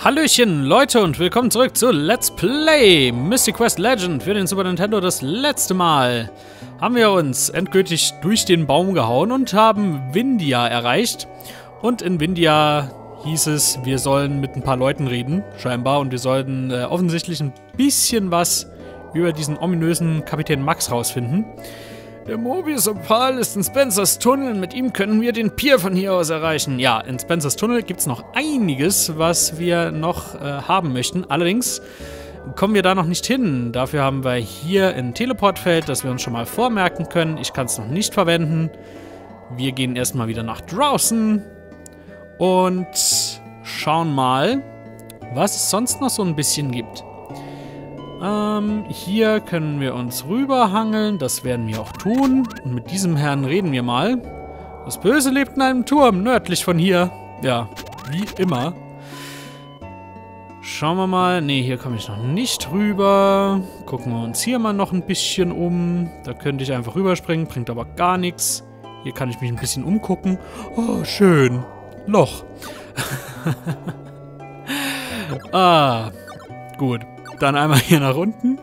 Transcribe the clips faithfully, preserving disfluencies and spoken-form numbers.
Hallöchen Leute und willkommen zurück zu Let's Play Mystic Quest Legend für den Super Nintendo. Das letzte Mal haben wir uns endgültig durch den Baum gehauen und haben Windia erreicht. Und in Windia hieß es, wir sollen mit ein paar Leuten reden, scheinbar. Und wir sollten äh, offensichtlich ein bisschen was über diesen ominösen Kapitän Max rausfinden. Der Mobius Opal ist in Spencers Tunnel. Mit ihm können wir den Pier von hier aus erreichen. Ja, in Spencers Tunnel gibt es noch einiges, was wir noch äh, haben möchten. Allerdings kommen wir da noch nicht hin. Dafür haben wir hier ein Teleportfeld, das wir uns schon mal vormerken können. Ich kann es noch nicht verwenden. Wir gehen erstmal wieder nach draußen und schauen mal, was es sonst noch so ein bisschen gibt. Ähm, hier können wir uns rüberhangeln, das werden wir auch tun. Und mit diesem Herrn reden wir mal. Das Böse lebt in einem Turm, nördlich von hier. Ja, wie immer. Schauen wir mal. Ne, hier komme ich noch nicht rüber. Gucken wir uns hier mal noch ein bisschen um. Da könnte ich einfach rüberspringen, bringt aber gar nichts. Hier kann ich mich ein bisschen umgucken. Oh, schön. Loch. Ah, gut. Dann einmal hier nach unten.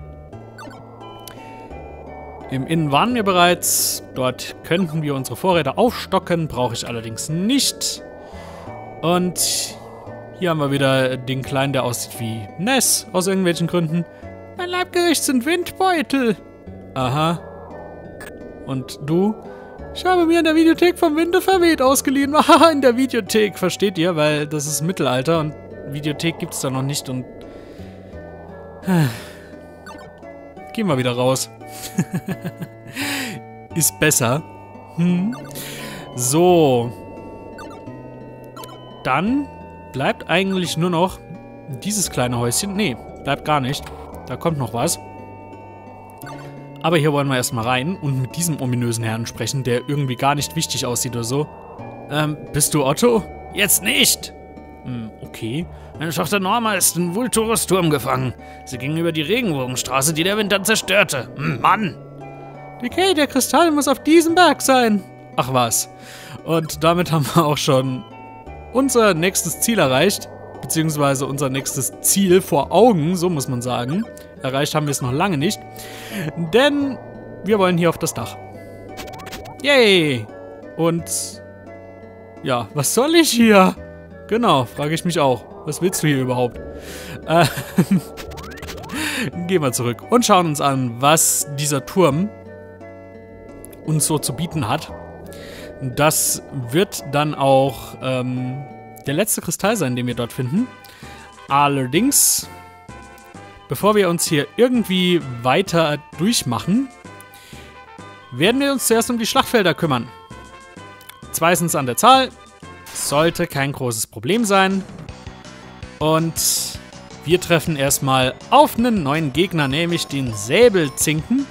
Im Innen waren wir bereits. Dort könnten wir unsere Vorräte aufstocken. Brauche ich allerdings nicht. Und hier haben wir wieder den Kleinen, der aussieht wie Ness. Aus irgendwelchen Gründen. Mein Leibgericht sind Windbeutel. Aha. Und du? Ich habe mir in der Videothek vom Winde verweht ausgeliehen. Haha, in der Videothek. Versteht ihr? Weil das ist Mittelalter und Videothek gibt es da noch nicht und gehen wir wieder raus. Ist besser. Hm. So. Dann bleibt eigentlich nur noch dieses kleine Häuschen. Nee, bleibt gar nicht. Da kommt noch was. Aber hier wollen wir erstmal rein und mit diesem ominösen Herrn sprechen, der irgendwie gar nicht wichtig aussieht oder so. Ähm, bist du Otto? Jetzt nicht! Hm, okay. Meine Tochter Norma ist in Vulturus Turm gefangen. Sie ging über die Regenbogenstraße, die der Wind dann zerstörte. Mann! Okay, der Kristall muss auf diesem Berg sein. Ach was. Und damit haben wir auch schon unser nächstes Ziel erreicht. Beziehungsweise unser nächstes Ziel vor Augen, so muss man sagen. Erreicht haben wir es noch lange nicht. Denn wir wollen hier auf das Dach. Yay! Und ja, was soll ich hier? Genau, frage ich mich auch. Was willst du hier überhaupt? Äh, gehen wir zurück und schauen uns an, was dieser Turm uns so zu bieten hat. Das wird dann auch ähm, der letzte Kristall sein, den wir dort finden. Allerdings, bevor wir uns hier irgendwie weiter durchmachen, werden wir uns zuerst um die Schlachtfelder kümmern. Zwei sind es an der Zahl. Sollte kein großes Problem sein. Und wir treffen erstmal auf einen neuen Gegner, nämlich den Säbelzinken.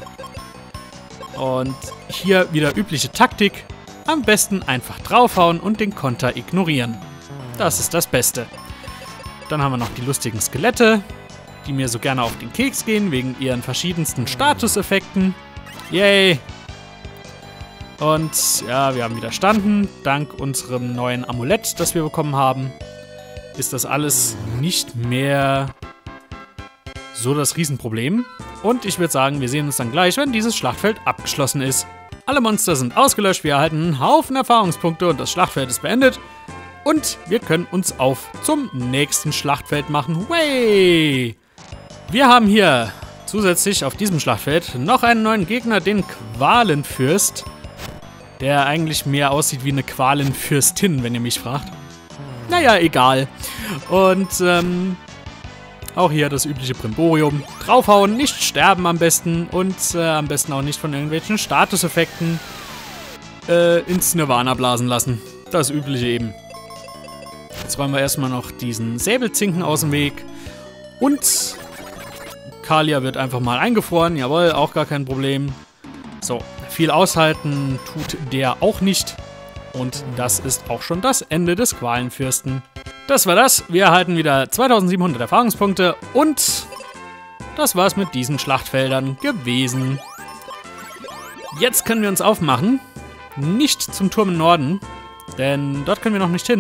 Und hier wieder übliche Taktik. Am besten einfach draufhauen und den Konter ignorieren. Das ist das Beste. Dann haben wir noch die lustigen Skelette, die mir so gerne auf den Keks gehen, wegen ihren verschiedensten Statuseffekten. Yay! Und ja, wir haben widerstanden. Dank unserem neuen Amulett, das wir bekommen haben, ist das alles nicht mehr so das Riesenproblem. Und ich würde sagen, wir sehen uns dann gleich, wenn dieses Schlachtfeld abgeschlossen ist. Alle Monster sind ausgelöscht, wir erhalten einen Haufen Erfahrungspunkte und das Schlachtfeld ist beendet. Und wir können uns auf zum nächsten Schlachtfeld machen. Way! Wir haben hier zusätzlich auf diesem Schlachtfeld noch einen neuen Gegner, den Qualenfürst. Der eigentlich mehr aussieht wie eine Qualenfürstin, wenn ihr mich fragt. Naja, egal. Und ähm, auch hier das übliche Brimborium. Draufhauen, nicht sterben am besten. Und äh, am besten auch nicht von irgendwelchen Statuseffekten äh, ins Nirvana blasen lassen. Das übliche eben. Jetzt räumen wir erstmal noch diesen Säbelzinken aus dem Weg. Und Kalia wird einfach mal eingefroren. Jawohl, auch gar kein Problem. So, viel aushalten tut der auch nicht. Und das ist auch schon das Ende des Qualenfürsten. Das war das. Wir erhalten wieder zweitausendsiebenhundert Erfahrungspunkte. Und das war's mit diesen Schlachtfeldern gewesen. Jetzt können wir uns aufmachen. Nicht zum Turm im Norden. Denn dort können wir noch nicht hin.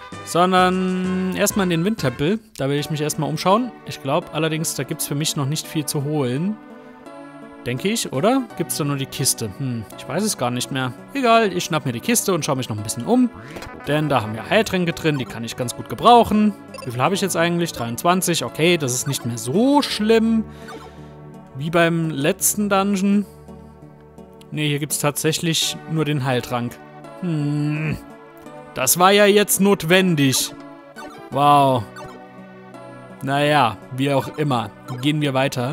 Sondern erstmal in den Windtempel. Da will ich mich erstmal umschauen. Ich glaube allerdings, da gibt es für mich noch nicht viel zu holen. Denke ich, oder? Gibt es da nur die Kiste? Hm, ich weiß es gar nicht mehr. Egal, ich schnapp mir die Kiste und schaue mich noch ein bisschen um. Denn da haben wir Heiltränke drin, die kann ich ganz gut gebrauchen. Wie viel habe ich jetzt eigentlich? dreiundzwanzig. Okay, das ist nicht mehr so schlimm. Wie beim letzten Dungeon. Ne, hier gibt es tatsächlich nur den Heiltrank. Hm, das war ja jetzt notwendig. Wow. Naja, wie auch immer. Gehen wir weiter.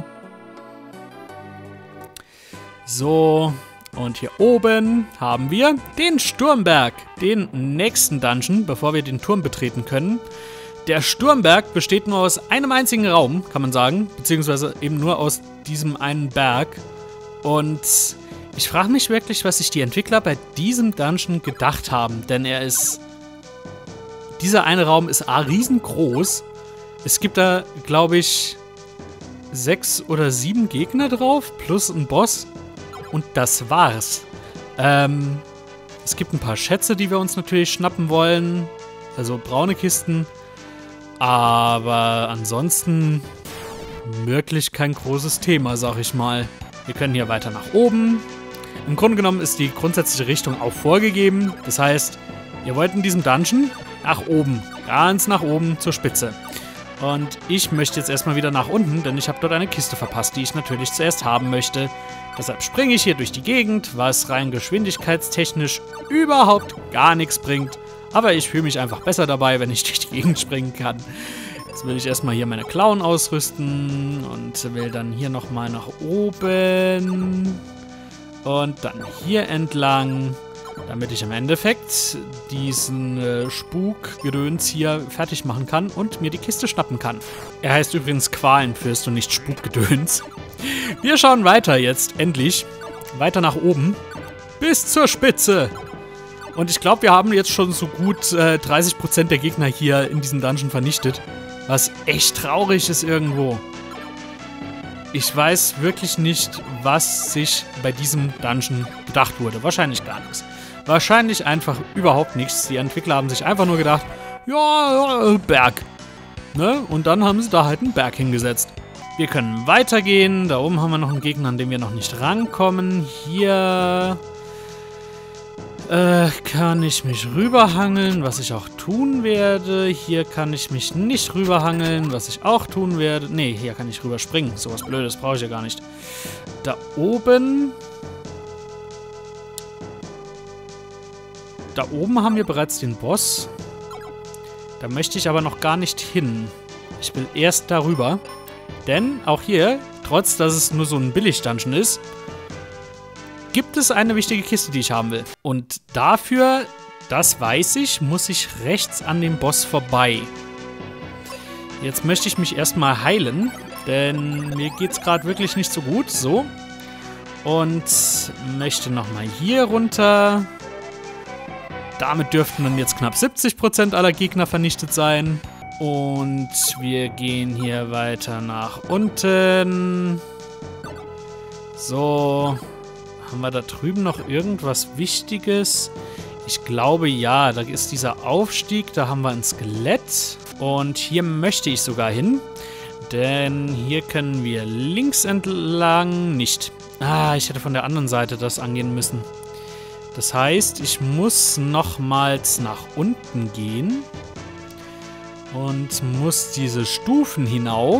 So, und hier oben haben wir den Sturmberg, den nächsten Dungeon, bevor wir den Turm betreten können. Der Sturmberg besteht nur aus einem einzigen Raum, kann man sagen, beziehungsweise eben nur aus diesem einen Berg. Und ich frage mich wirklich, was sich die Entwickler bei diesem Dungeon gedacht haben, denn er ist... Dieser eine Raum ist A, riesengroß. Es gibt da, glaube ich, sechs oder sieben Gegner drauf, plus ein Boss. Und das war's. Ähm, es gibt ein paar Schätze, die wir uns natürlich schnappen wollen. Also braune Kisten. Aber ansonsten wirklich kein großes Thema, sag ich mal. Wir können hier weiter nach oben. Im Grunde genommen ist die grundsätzliche Richtung auch vorgegeben. Das heißt, ihr wollt in diesem Dungeon nach oben. Ganz nach oben zur Spitze. Und ich möchte jetzt erstmal wieder nach unten, denn ich habe dort eine Kiste verpasst, die ich natürlich zuerst haben möchte. Deshalb springe ich hier durch die Gegend, was rein geschwindigkeitstechnisch überhaupt gar nichts bringt. Aber ich fühle mich einfach besser dabei, wenn ich durch die Gegend springen kann. Jetzt will ich erstmal hier meine Klauen ausrüsten und will dann hier nochmal nach oben. Und dann hier entlang, damit ich im Endeffekt diesen äh, Spukgedöns hier fertig machen kann und mir die Kiste schnappen kann. Er heißt übrigens Qualenfürst und nicht Spukgedöns. Wir schauen weiter jetzt, endlich. Weiter nach oben. Bis zur Spitze. Und ich glaube, wir haben jetzt schon so gut äh, dreißig Prozent der Gegner hier in diesem Dungeon vernichtet. Was echt traurig ist irgendwo. Ich weiß wirklich nicht, was sich bei diesem Dungeon gedacht wurde. Wahrscheinlich gar nichts. Wahrscheinlich einfach überhaupt nichts. Die Entwickler haben sich einfach nur gedacht, ja, ja Berg. Ne? Und dann haben sie da halt einen Berg hingesetzt. Wir können weitergehen. Da oben haben wir noch einen Gegner, an dem wir noch nicht rankommen. Hier äh, kann ich mich rüberhangeln, was ich auch tun werde. Hier kann ich mich nicht rüberhangeln, was ich auch tun werde. Ne, hier kann ich rüberspringen. Sowas Blödes brauche ich ja gar nicht. Da oben... Da oben haben wir bereits den Boss. Da möchte ich aber noch gar nicht hin. Ich will erst darüber. Denn auch hier, trotz dass es nur so ein Billig-Dungeon ist, gibt es eine wichtige Kiste, die ich haben will. Und dafür, das weiß ich, muss ich rechts an dem Boss vorbei. Jetzt möchte ich mich erstmal heilen, denn mir geht es gerade wirklich nicht so gut. So. Und möchte nochmal hier runter. Damit dürften dann jetzt knapp siebzig Prozent aller Gegner vernichtet sein. Und wir gehen hier weiter nach unten. So. Haben wir da drüben noch irgendwas Wichtiges? Ich glaube, ja. Da ist dieser Aufstieg. Da haben wir ein Skelett. Und hier möchte ich sogar hin. Denn hier können wir links entlang nicht. Ah, ich hätte von der anderen Seite das angehen müssen. Das heißt, ich muss nochmals nach unten gehen. Und muss diese Stufen hinauf.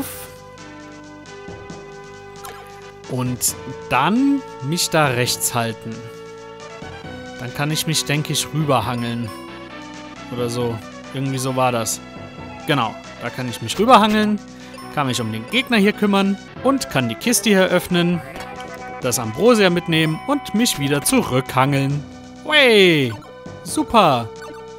Und dann mich da rechts halten. Dann kann ich mich, denke ich, rüberhangeln. Oder so. Irgendwie so war das. Genau. Da kann ich mich rüberhangeln. Kann mich um den Gegner hier kümmern. Und kann die Kiste hier öffnen. Das Ambrosia mitnehmen. Und mich wieder zurückhangeln. Wey! Super!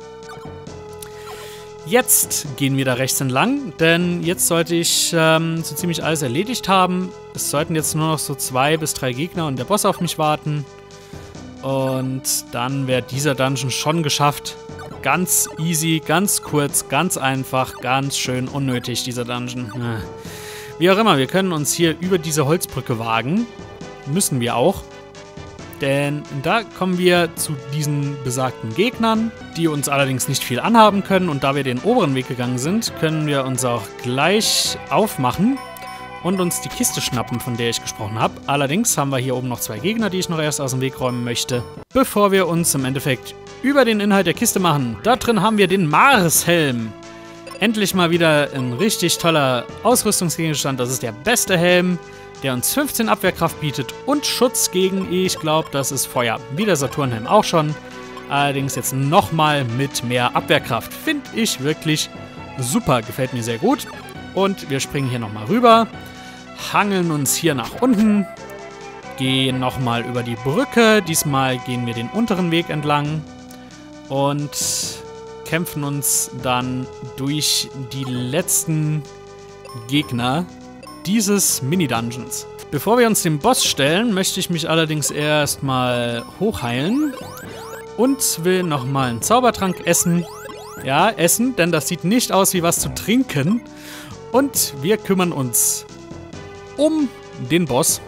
Jetzt gehen wir da rechts entlang, denn jetzt sollte ich ähm, so ziemlich alles erledigt haben. Es sollten jetzt nur noch so zwei bis drei Gegner und der Boss auf mich warten. Und dann wäre dieser Dungeon schon geschafft. Ganz easy, ganz kurz, ganz einfach, ganz schön unnötig, dieser Dungeon. Wie auch immer, wir können uns hier über diese Holzbrücke wagen. Müssen wir auch. Denn da kommen wir zu diesen besagten Gegnern, die uns allerdings nicht viel anhaben können. Und da wir den oberen Weg gegangen sind, können wir uns auch gleich aufmachen und uns die Kiste schnappen, von der ich gesprochen habe. Allerdings haben wir hier oben noch zwei Gegner, die ich noch erst aus dem Weg räumen möchte, bevor wir uns im Endeffekt über den Inhalt der Kiste machen. Da drin haben wir den Mars-Helm. Endlich mal wieder ein richtig toller Ausrüstungsgegenstand. Das ist der beste Helm, der uns fünfzehn Abwehrkraft bietet und Schutz gegen, ich glaube, das ist Feuer. Wie der Saturnhelm auch schon. Allerdings jetzt nochmal mit mehr Abwehrkraft. Finde ich wirklich super. Gefällt mir sehr gut. Und wir springen hier nochmal rüber. Hangeln uns hier nach unten. Gehen nochmal über die Brücke. Diesmal gehen wir den unteren Weg entlang. Und kämpfen uns dann durch die letzten Gegner dieses Mini-Dungeons. Bevor wir uns dem Boss stellen, möchte ich mich allerdings erstmal hochheilen und will nochmal einen Zaubertrank essen. Ja, essen, denn das sieht nicht aus wie was zu trinken. Und wir kümmern uns um den Boss.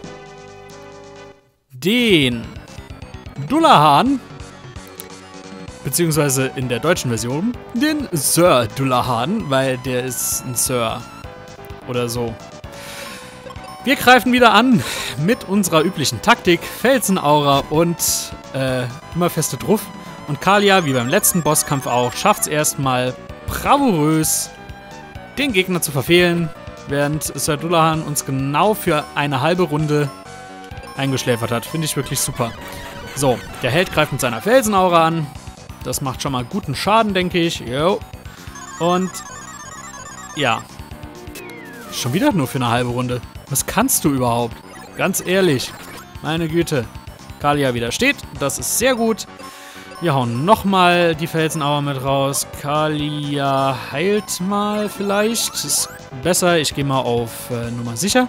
Den Dullahan, beziehungsweise in der deutschen Version den Sir Dullahan, weil der ist ein Sir oder so. Wir greifen wieder an mit unserer üblichen Taktik, Felsenaura und äh, immer feste Druff. Und Kalia, wie beim letzten Bosskampf auch, schafft es erstmal bravourös, den Gegner zu verfehlen, während Sir Dullahan uns genau für eine halbe Runde eingeschläfert hat. Finde ich wirklich super. So, der Held greift mit seiner Felsenaura an. Das macht schon mal guten Schaden, denke ich. Jo. Und ja, schon wieder nur für eine halbe Runde. Was kannst du überhaupt? Ganz ehrlich. Meine Güte. Kalia widersteht. Das ist sehr gut. Wir hauen nochmal die Felsenaura mit raus. Kalia heilt mal vielleicht. Ist besser. Ich gehe mal auf äh, Nummer sicher.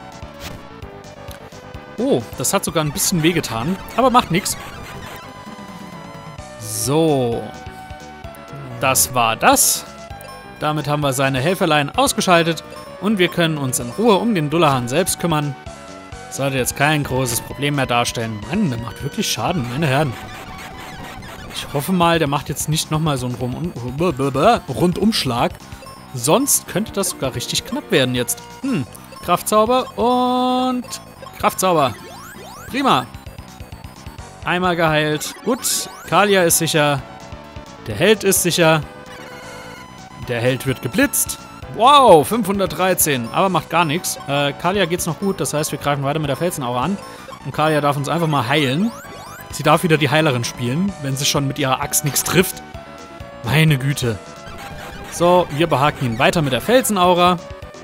Oh, das hat sogar ein bisschen wehgetan. Aber macht nichts. So. Das war das. Damit haben wir seine Helferlein ausgeschaltet. Und wir können uns in Ruhe um den Dullahan selbst kümmern. Sollte jetzt kein großes Problem mehr darstellen. Mann, der macht wirklich Schaden, meine Herren. Ich hoffe mal, der macht jetzt nicht nochmal so einen Rundumschlag. Sonst könnte das sogar richtig knapp werden jetzt. Hm, Kraftzauber und Kraftzauber. Prima. Einmal geheilt. Gut, Kalia ist sicher. Der Held ist sicher. Der Held wird geblitzt. Wow, fünfhundertdreizehn, aber macht gar nichts. Äh, Kalia geht's noch gut, das heißt, wir greifen weiter mit der Felsenaura an. Und Kalia darf uns einfach mal heilen. Sie darf wieder die Heilerin spielen, wenn sie schon mit ihrer Axt nichts trifft. Meine Güte. So, wir behaken ihn weiter mit der Felsenaura.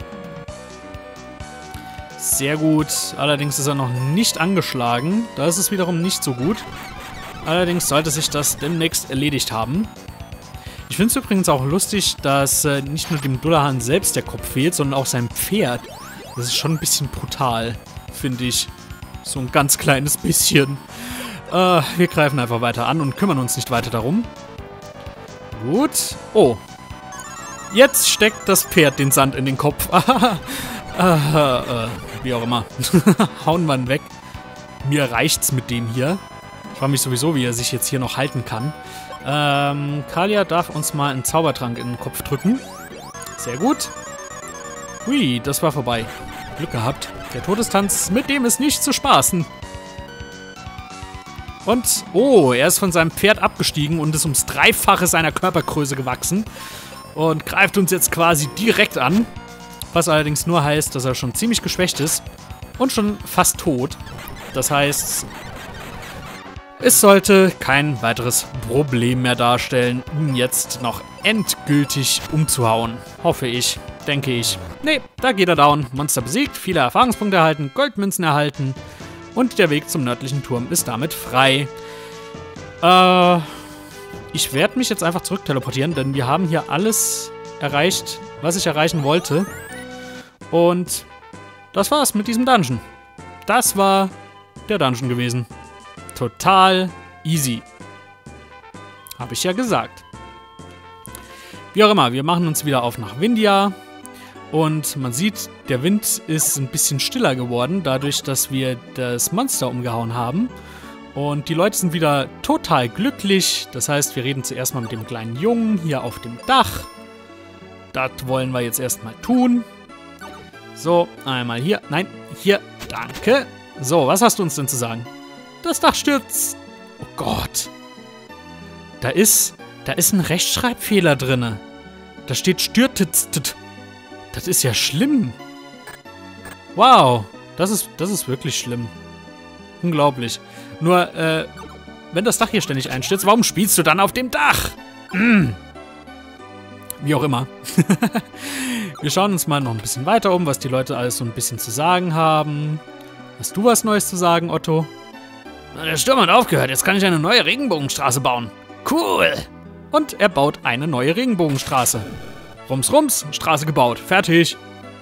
Sehr gut. Allerdings ist er noch nicht angeschlagen. Da ist es wiederum nicht so gut. Allerdings sollte sich das demnächst erledigt haben. Ich finde es übrigens auch lustig, dass äh, nicht nur dem Dullahan selbst der Kopf fehlt, sondern auch seinem Pferd. Das ist schon ein bisschen brutal, finde ich. So ein ganz kleines bisschen. Äh, wir greifen einfach weiter an und kümmern uns nicht weiter darum. Gut. Oh. Jetzt steckt das Pferd den Sand in den Kopf. äh, äh, wie auch immer. Hauen wir ihn weg. Mir reicht's mit dem hier. Ich frage mich sowieso, wie er sich jetzt hier noch halten kann. Ähm, Kalia darf uns mal einen Zaubertrank in den Kopf drücken. Sehr gut. Hui, das war vorbei. Glück gehabt. Der Todestanz, mit dem ist nicht zu spaßen. Und, oh, er ist von seinem Pferd abgestiegen und ist ums Dreifache seiner Körpergröße gewachsen. Und greift uns jetzt quasi direkt an. Was allerdings nur heißt, dass er schon ziemlich geschwächt ist. Und schon fast tot. Das heißt, es sollte kein weiteres Problem mehr darstellen, ihn jetzt noch endgültig umzuhauen. Hoffe ich, denke ich. Nee, da geht er down. Monster besiegt, viele Erfahrungspunkte erhalten, Goldmünzen erhalten und der Weg zum nördlichen Turm ist damit frei. Äh, ich werde mich jetzt einfach zurück teleportieren, denn wir haben hier alles erreicht, was ich erreichen wollte. Und das war's mit diesem Dungeon. Das war der Dungeon gewesen. Total easy. Habe ich ja gesagt. Wie auch immer, wir machen uns wieder auf nach Windia. Und man sieht, der Wind ist ein bisschen stiller geworden, dadurch, dass wir das Monster umgehauen haben. Und die Leute sind wieder total glücklich. Das heißt, wir reden zuerst mal mit dem kleinen Jungen hier auf dem Dach. Das wollen wir jetzt erstmal tun. So, einmal hier. Nein, hier. Danke. So, was hast du uns denn zu sagen? Das Dach stürzt. Oh Gott. Da ist, da ist ein Rechtschreibfehler drin. Da steht stürzt. Das ist ja schlimm. Wow. Das ist, das ist wirklich schlimm. Unglaublich. Nur, äh, wenn das Dach hier ständig einstürzt, warum spielst du dann auf dem Dach? Mm. Wie auch immer. Wir schauen uns mal noch ein bisschen weiter um, was die Leute alles so ein bisschen zu sagen haben. Hast du was Neues zu sagen, Otto? Der Sturm hat aufgehört. Jetzt kann ich eine neue Regenbogenstraße bauen. Cool. Und er baut eine neue Regenbogenstraße. Rums, rums, Straße gebaut. Fertig.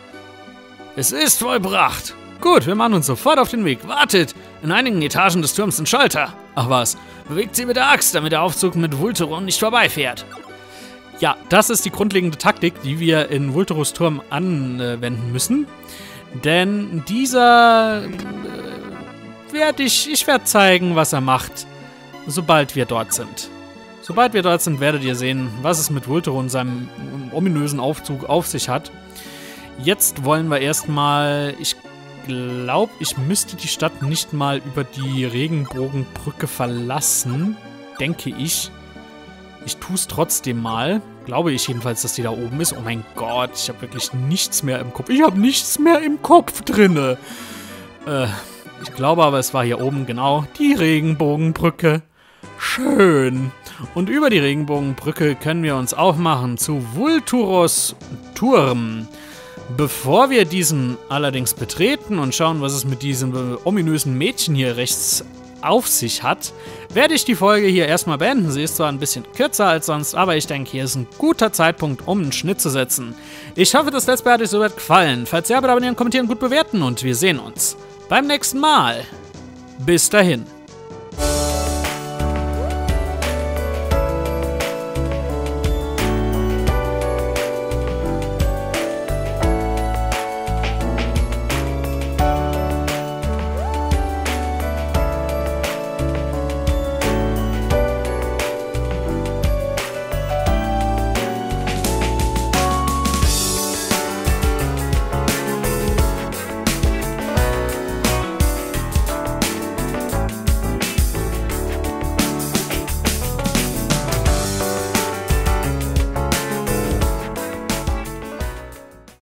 Es ist vollbracht. Gut, wir machen uns sofort auf den Weg. Wartet! In einigen Etagen des Turms sind Schalter. Ach was, bewegt sie mit der Axt, damit der Aufzug mit Vulturon nicht vorbeifährt. Ja, das ist die grundlegende Taktik, die wir in Vulturus Turm anwenden müssen. Denn dieser... Äh, werd ich ich werde zeigen, was er macht, sobald wir dort sind. Sobald wir dort sind, werdet ihr sehen, was es mit Vulturon und seinem ominösen Aufzug auf sich hat. Jetzt wollen wir erstmal... Ich glaube, ich müsste die Stadt nicht mal über die Regenbogenbrücke verlassen. Denke ich. Ich tue es trotzdem mal. Glaube ich jedenfalls, dass die da oben ist. Oh mein Gott, ich habe wirklich nichts mehr im Kopf. Ich habe nichts mehr im Kopf drinne. Äh, ich glaube aber, es war hier oben, genau, die Regenbogenbrücke. Schön. Und über die Regenbogenbrücke können wir uns aufmachen zu Vulturus Turm. Bevor wir diesen allerdings betreten und schauen, was es mit diesem ominösen Mädchen hier rechts auf sich hat, werde ich die Folge hier erstmal beenden. Sie ist zwar ein bisschen kürzer als sonst, aber ich denke, hier ist ein guter Zeitpunkt, um einen Schnitt zu setzen. Ich hoffe, das Let's Play hat euch soweit gefallen. Falls ja, bitte abonnieren, kommentieren, gut bewerten und wir sehen uns beim nächsten Mal. Bis dahin.